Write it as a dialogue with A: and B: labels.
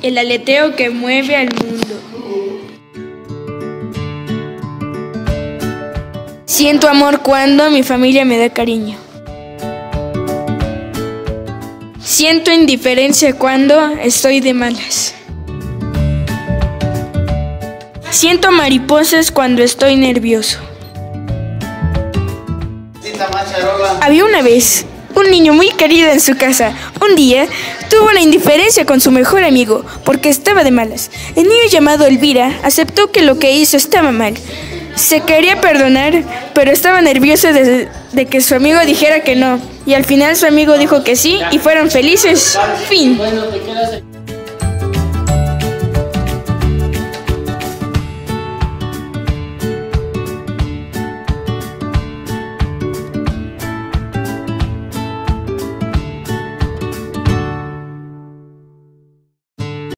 A: El aleteo que mueve al mundo. Siento amor cuando mi familia me da cariño. Siento indiferencia cuando estoy de malas. Siento mariposas cuando estoy nervioso. Había una vez un niño muy querido en su casa. Un día tuvo una indiferencia con su mejor amigo porque estaba de malas. El niño llamado Elvira aceptó que lo que hizo estaba mal. Se quería perdonar, pero estaba nervioso de que su amigo dijera que no. Y al final su amigo dijo que sí y fueron felices. Fin.